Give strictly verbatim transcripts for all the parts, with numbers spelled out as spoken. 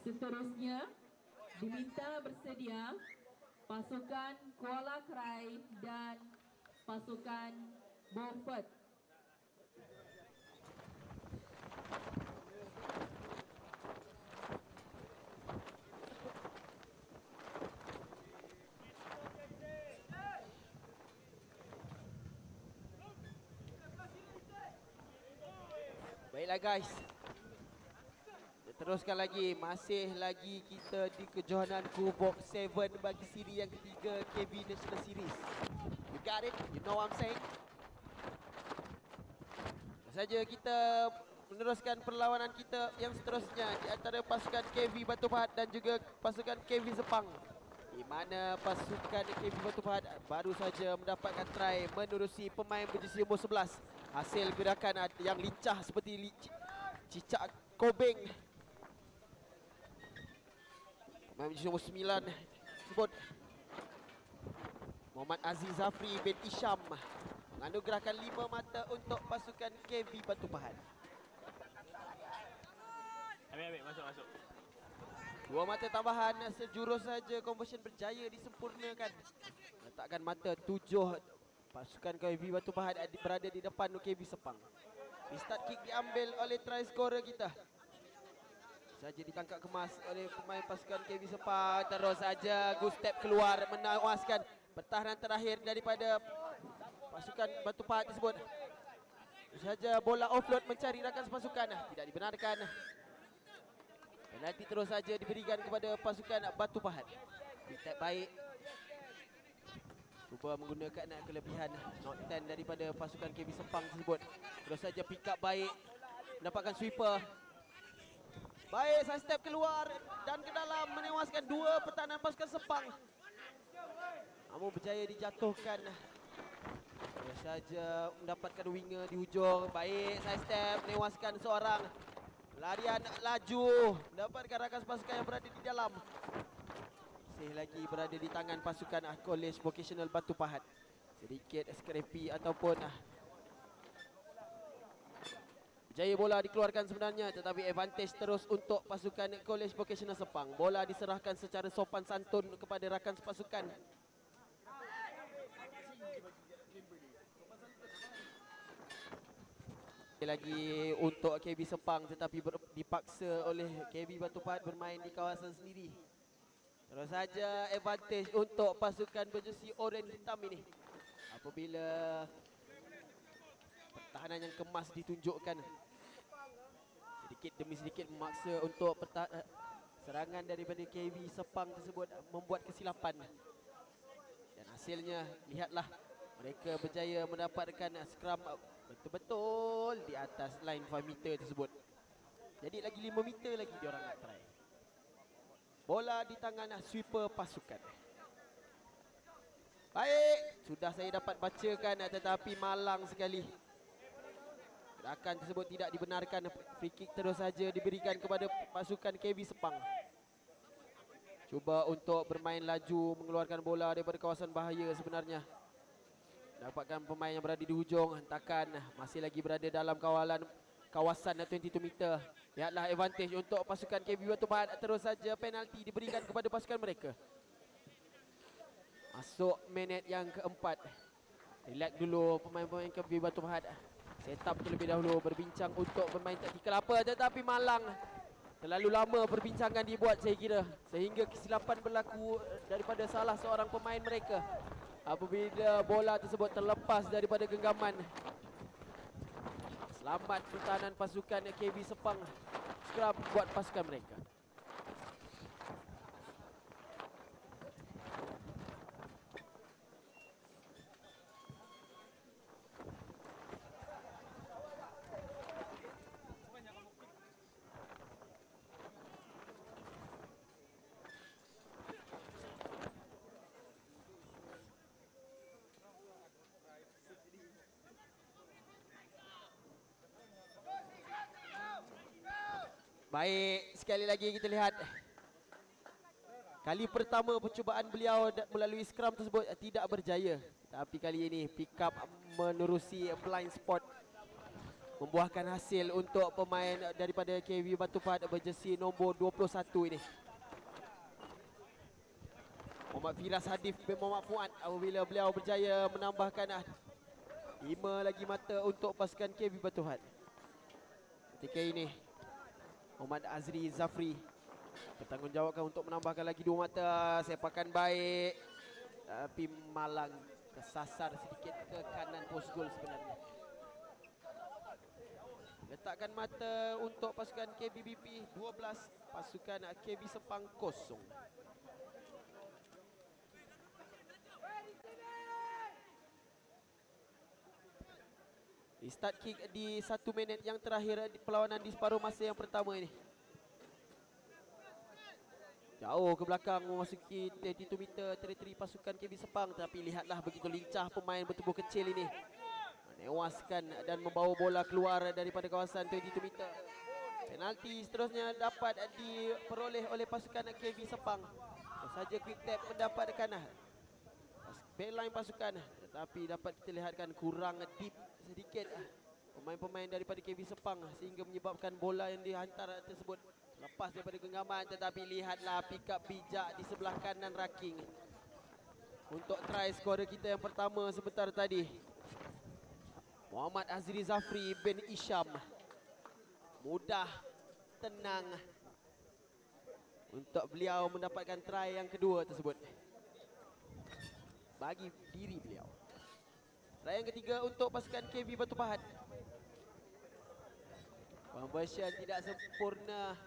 Seterusnya diminta bersedia pasukan Kuala Krai dan pasukan Beaufort. Baiklah guys, teruskan lagi. Masih lagi kita di kejohanan Kubok tujuh bagi siri yang ketiga K V National Series. You got it? You know what I'm saying? Saja kita meneruskan perlawanan kita yang seterusnya di antara pasukan K V Batu Pahat dan juga pasukan K V Sepang, di mana pasukan K V Batu Pahat baru saja mendapatkan try menerusi pemain berjersey nombor sebelas. Hasil gerakan yang lincah seperti li cicak kobeng. Pemain berjersey nombor sembilan sebut Muhammad Aziz Zafri bin Isham menganugerahkan lima mata untuk pasukan K V Batu Pahat. Ambil, ambil, masuk, masuk. Dua mata tambahan, sejurus saja conversion berjaya disempurnakan. Letakkan mata tujuh. Pasukan K V Batu Pahat berada di depan K V Sepang. Restart kick diambil oleh try scorer kita. Saja ditangkap kemas oleh pemain pasukan K V Sepang. Terus saja good step keluar menawaskan pertahanan terakhir daripada pasukan Batu Pahat tersebut. Saja bola offload mencari rakan sepasukan, tidak dibenarkan. Penalti terus saja diberikan kepada pasukan Batu Pahat. Tap baik. Cuba menggunakan kelebihan not sepuluh daripada pasukan K V Sepang tersebut. Terus saja pick up baik. Mendapatkan sweeper. Baik, side step keluar dan ke dalam menewaskan dua pertahanan pasukan Sepang. Namun berjaya dijatuhkan. Terus saja mendapatkan winger di hujung. Baik, side step menewaskan seorang. Larian laju, mendapatkan rakan pasukan yang berada di dalam. Masih lagi berada di tangan pasukan College Vocational Batu Pahat. Sedikit scrappy ataupun berjaya bola dikeluarkan sebenarnya, tetapi advantage terus untuk pasukan College Vocational Sepang. Bola diserahkan secara sopan santun kepada rakan sepasukan. Lagi untuk K V Sepang, tetapi ber, dipaksa oleh K V Batu Pahat bermain di kawasan sendiri. Terus saja advantage untuk pasukan berjersey oranye hitam ini. Apabila pertahanan yang kemas ditunjukkan, sedikit demi sedikit memaksa untuk serangan daripada K V Sepang tersebut membuat kesilapan. Dan hasilnya lihatlah, mereka berjaya mendapatkan scrum betul-betul di atas line lima meter tersebut. Jadi lagi lima meter lagi diorang nak try. Bola di tangan sweeper pasukan. Baik, sudah saya dapat bacakan tetapi malang sekali. Gerakan tersebut tidak dibenarkan. Free kick terus saja diberikan kepada pasukan K V Sepang. Cuba untuk bermain laju, mengeluarkan bola daripada kawasan bahaya sebenarnya. Dapatkan pemain yang berada di hujung, hentakan masih lagi berada dalam kawalan kawasan dua puluh dua meter. Lihatlah advantage untuk pasukan K V Batu Pahat. Terus saja penalti diberikan kepada pasukan mereka. Masuk minit yang keempat. Relax dulu pemain-pemain K V Batu Pahat. Set up terlebih dahulu, berbincang untuk bermain taktikal apa, tetapi malang. Terlalu lama perbincangan dibuat saya kira, sehingga kesilapan berlaku daripada salah seorang pemain mereka. Apabila bola tersebut terlepas daripada genggaman. Selamat pertahanan pasukan K V Sepang. Scrum buat pasukan mereka. Baik, sekali lagi kita lihat. Kali pertama percubaan beliau melalui scrum tersebut tidak berjaya. Tapi kali ini pick up menerusi blind spot. membuahkan hasil untuk pemain daripada K V Batu Pahat berjersey nombor dua puluh satu ini. Muhammad Firas Hadif bin Muhammad Fuad apabila beliau berjaya menambahkan ah, lima lagi mata untuk pasukan K V Batu Pahat. Ketika ini Muhammad Azri Zafri bertanggungjawabkan untuk menambahkan lagi dua mata. Sepakan baik tapi malang kesasar sedikit ke kanan post goal sebenarnya. Letakkan mata untuk pasukan K B B P dua belas, pasukan K V Sepang kosong. Di start kick di satu minit yang terakhir di perlawanan di separuh masa yang pertama ini. Jauh ke belakang memasuki tiga puluh dua meter teritori pasukan K V Sepang. Tapi lihatlah begitu lincah pemain bertubuh kecil ini menewaskan dan membawa bola keluar daripada kawasan tiga puluh dua meter. Penalti seterusnya dapat diperoleh oleh pasukan K V Sepang. Saja quick tap mendapatkan backline pasukan, tetapi dapat kita lihatkan kurang deep sedikit pemain-pemain daripada K V Sepang sehingga menyebabkan bola yang dihantar tersebut lepas daripada genggaman. Tetapi lihatlah pick up bijak di sebelah kanan Raking untuk try skorer kita yang pertama sebentar tadi. Muhammad Azri Zafri bin Isham mudah, tenang untuk beliau mendapatkan try yang kedua tersebut bagi diri beliau. Try yang ketiga untuk pasukan K V Batu Pahat. Conversion tidak sempurna.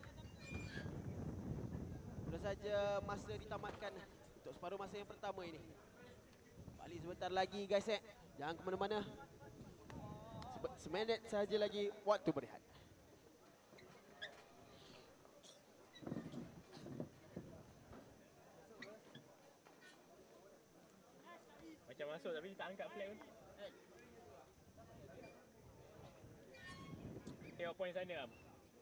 Sudah saja masa ditamatkan untuk separuh masa yang pertama ini. Balik sebentar lagi guys eh. Jangan ke mana-mana. Seminit sahaja lagi waktu berehat. Macam masuk tapi tak angkat flag pun. Tengok poin sana Am.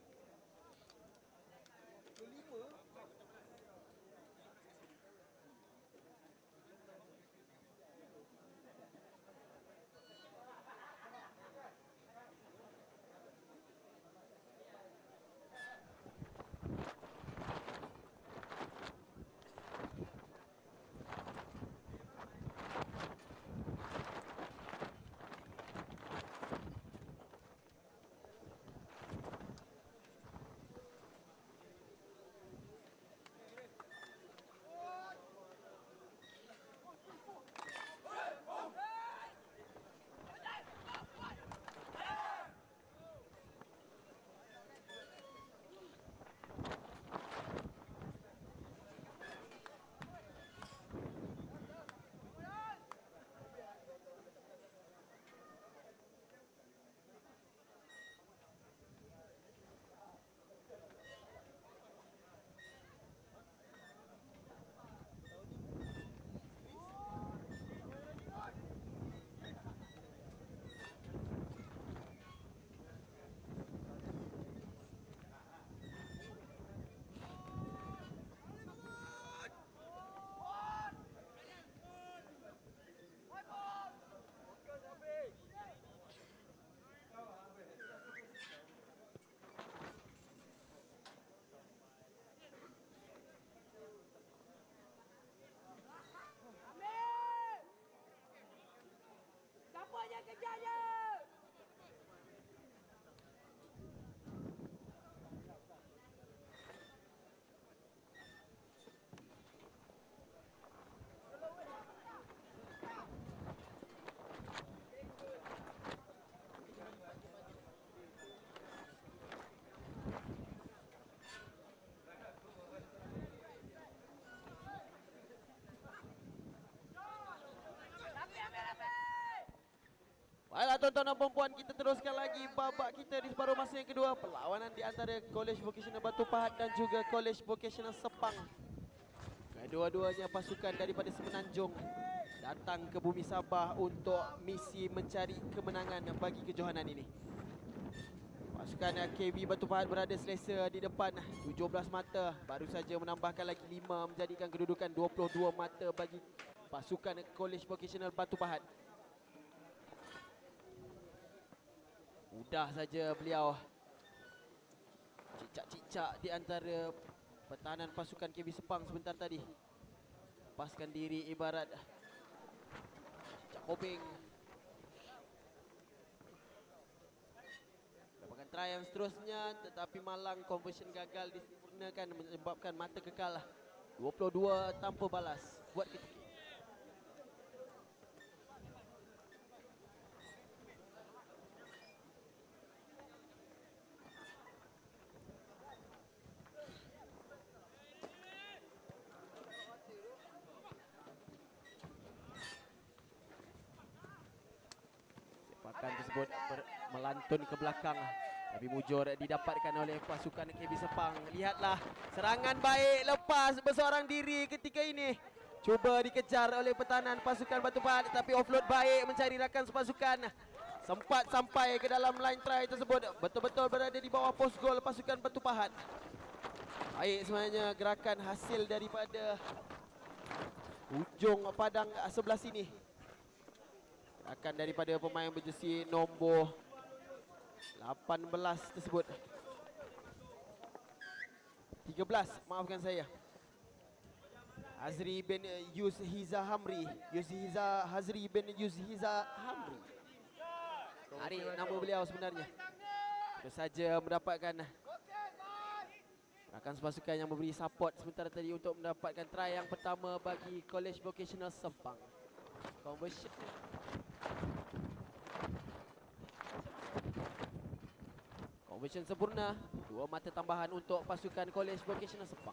Baiklah tuan-tuan dan puan-puan, kita teruskan lagi babak kita di separuh masa yang kedua. Perlawanan di antara College Vocational Batu Pahat dan juga College Vocational Sepang. Kedua-duanya pasukan daripada Semenanjung datang ke bumi Sabah untuk misi mencari kemenangan bagi kejohanan ini. Pasukan K V Batu Pahat berada selesa di depan tujuh belas mata, baru saja menambahkan lagi lima menjadikan kedudukan dua puluh dua mata bagi pasukan College Vocational Batu Pahat. Mudah saja beliau cicak-cicak di antara pertahanan pasukan K B Sepang sebentar tadi. Lepaskan diri ibarat cicak kobing. Dapatkan try yang seterusnya, tetapi malang conversion gagal disempurnakan, menyebabkan mata kekal dua puluh dua tanpa balas buat ketika. Sepakan tersebut melantun ke belakang, tapi mujur didapatkan oleh pasukan K B Sepang. Lihatlah serangan baik lepas berseorang diri ketika ini. Cuba dikejar oleh pertahanan pasukan Batu Pahat, tetapi offload baik mencari rakan sepasukan. Sempat sampai ke dalam line try tersebut. Betul-betul berada di bawah pos gol pasukan Batu Pahat. Baik sebenarnya gerakan hasil daripada hujung padang sebelah sini. Akan daripada pemain berjersey nombor lapan belas tersebut. tiga belas, maafkan saya. Hazri bin Yushiza Hamri. Yushiza Hazri bin Yushiza Hamri. Hari nama beliau sebenarnya. Terus saja mendapatkan rakan sepasukan yang memberi support sementara tadi untuk mendapatkan try yang pertama bagi College Vocational Sepang. Conversion. Conversion sempurna. Dua mata tambahan untuk pasukan College Vocational Sepang.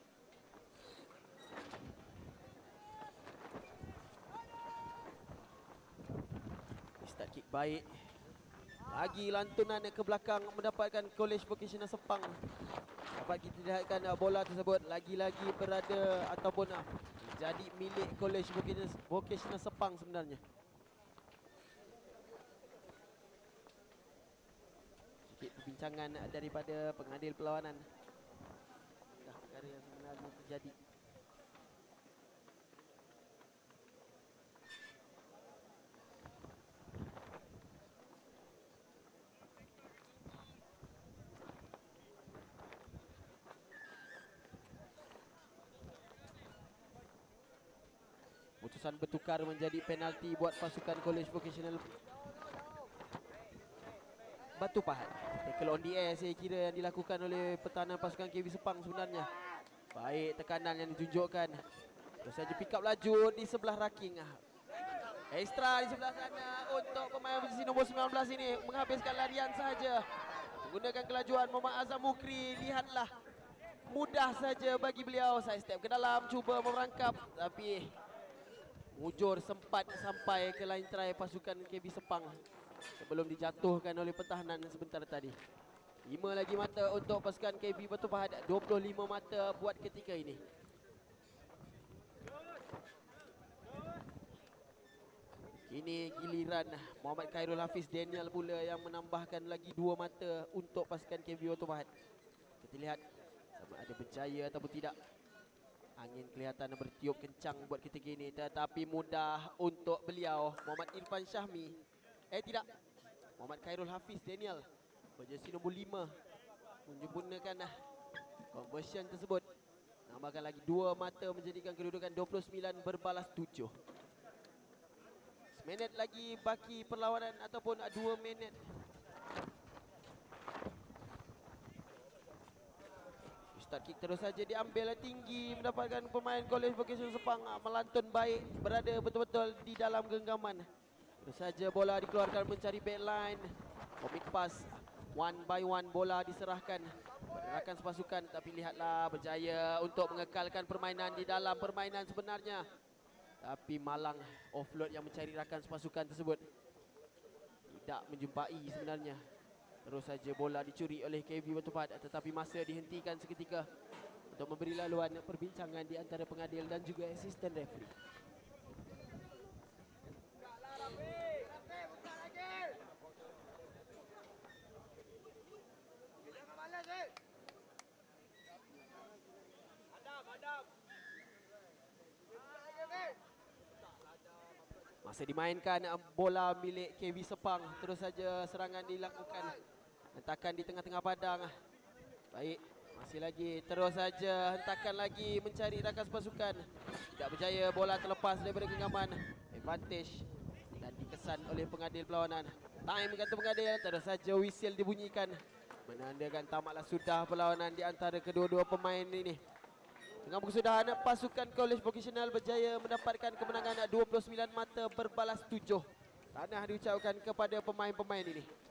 Start kick baik. Lagi lantunan ke belakang mendapatkan College Vocational Sepang. Dapat kita lihatkan bola tersebut lagi-lagi berada ataupun jadi milik College Vocational Sepang sebenarnya. Sedikit perbincangan daripada pengadil perlawanan. Dah perkara yang sebenarnya terjadi. Putusan bertukar menjadi penalti buat pasukan College Vocational Batu Pahat. Tackle on the air saya kira yang dilakukan oleh pertahanan pasukan K B Sepang sebenarnya. Baik tekanan yang ditunjukkan. Terus saja pick up laju di sebelah raking. Ekstra di sebelah sana untuk pemain posisi nombor sembilan belas ini menghabiskan larian saja. Menggunakan kelajuan Muhammad Azam Mukri. Lihatlah mudah saja bagi beliau side step ke dalam, cuba merangkap, tapi mujur sempat sampai ke line try pasukan K B Sepang sebelum dijatuhkan oleh pertahanan sebentar tadi. lima lagi mata untuk pasukan K B Batu Pahat, dua puluh lima mata buat ketika ini. Ini giliran Muhammad Khairul Hafiz Daniel pula yang menambahkan lagi dua mata untuk pasukan K B Batu Pahat. Kita lihat sama ada berjaya ataupun tidak. Angin kelihatan bertiup kencang buat ketika ini, tetapi mudah untuk beliau Muhammad Irfan Syahmi. Eh tidak, Muhammad Khairul Hafiz Daniel berjersey nombor lima menyempurnakan conversion tersebut. Nambahkan lagi dua mata menjadikan kedudukan dua puluh sembilan berbalas tujuh. Seminit lagi baki perlawanan ataupun dua minit. Start kick terus saja diambil tinggi, mendapatkan pemain College Vocational Sepang melantun baik, berada betul-betul di dalam genggaman. Terus saja bola dikeluarkan mencari backline. Komik pass one by one, bola diserahkan rakan sepasukan, tapi lihatlah berjaya untuk mengekalkan permainan di dalam permainan sebenarnya. Tapi malang offload yang mencari rakan sepasukan tersebut tidak menjumpai sebenarnya. Terus saja bola dicuri oleh K B Batu Pahat, tetapi masa dihentikan seketika untuk memberi laluan perbincangan di antara pengadil dan juga asisten referee. Masa dimainkan uh, bola milik K V Sepang. Terus saja serangan dilakukan. Hentakan di tengah-tengah padang. Baik, masih lagi. Terus saja hentakan lagi mencari rakan pasukan. Tidak berjaya, bola terlepas daripada genggaman. Advantage dan dikesan oleh pengadil perlawanan. Time kata pengadil. Terus saja whistle dibunyikan, menandakan tamatlah sudah perlawanan di antara kedua-dua pemain ini. Dengan kesudahan, pasukan College Vocational berjaya mendapatkan kemenangan dua puluh sembilan mata berbalas tujuh. Tahniah diucapkan kepada pemain-pemain ini.